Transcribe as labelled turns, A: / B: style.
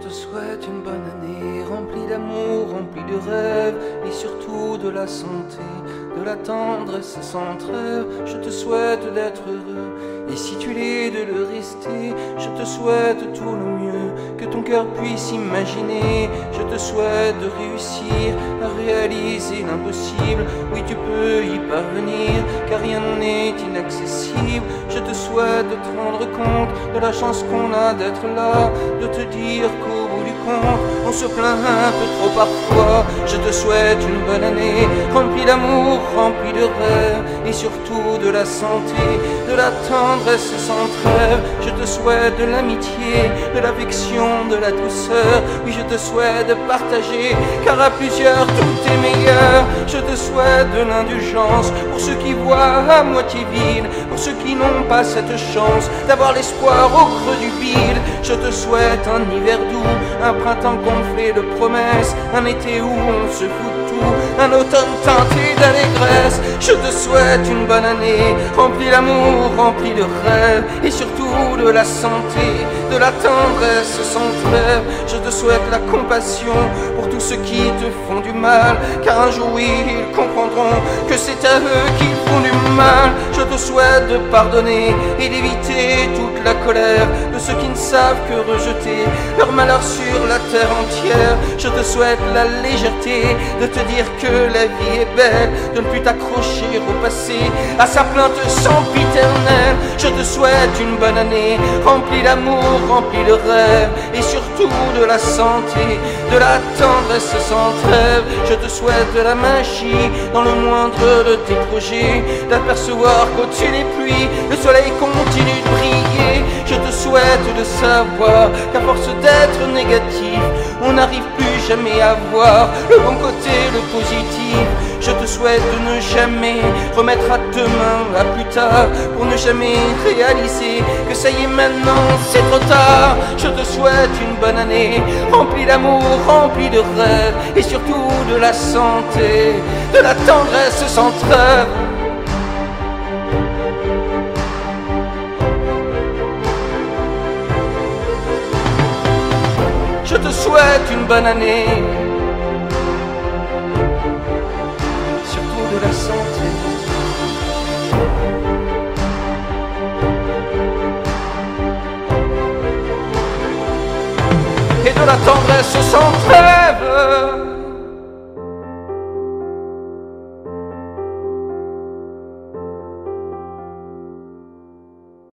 A: te souhaite une bonne année, remplie d'amour, remplie de rêves, et surtout de la santé, de la tendresse sans trêve. Je te souhaite d'être heureux, et si tu l'es, de le rester. Je te souhaite tout le mieux que ton cœur puisse imaginer. Je te souhaite de réussir à réaliser l'impossible. Oui, tu peux y parvenir, car rien n'est inaccessible. Je te souhaite de te rendre compte de la chance qu'on a d'être là, de te dire qu'au bout du compte, on se plaint un peu trop parfois. Je te souhaite une bonne année, remplie d'amour, remplie de rêves, et surtout de la santé, de la tendresse sans trêve. Je te souhaite de l'amitié, de l'affection, de la douceur. Oui, je te souhaite de partager, car à plusieurs tout est meilleur. Je te souhaite de l'indulgence pour ceux qui voient à moitié vide, pour ceux qui n'ont pas cette chance d'avoir l'espoir au creux du vide. Je te souhaite un hiver doux, un printemps gonflé de promesses, un été où on se fout de tout, un automne teinté d'allégresse. Je te souhaite une bonne année, remplie d'amour, remplie de rêves, et surtout de la santé, de la tendresse sans trêve. Je te souhaite la compassion pour tous ceux qui te font du mal, car un jour oui, ils comprendront que c'est à eux qu'ils font du mal. Je te souhaite de pardonner et d'éviter toute la colère de ceux qui ne savent que rejeter leur malheur sur la terre entière. Je te souhaite la légèreté de te dire que la vie est belle, de ne plus t'accrocher au passé, à sa plainte sempiternelle. Je te souhaite une bonne année, remplie d'amour, remplie de rêves, et surtout de la santé, de la tendresse sans trêve. Je te souhaite de la magie dans le moindre de tes projets, d'apercevoir qu'au-dessus des pluies, le soleil continue de briller. Je te souhaite de savoir qu'à force d'être négatif, on n'arrive plus jamais à voir le bon côté, le positif. Je te souhaite de ne jamais remettre à demain, à plus tard, pour ne jamais réaliser que ça y est maintenant, c'est trop tard. Je te souhaite une bonne année, remplie d'amour, remplie de rêves, et surtout de la santé, de la tendresse sans trêve. Je te souhaite une bonne année, surtout de la santé, et de la tendresse sans trêve.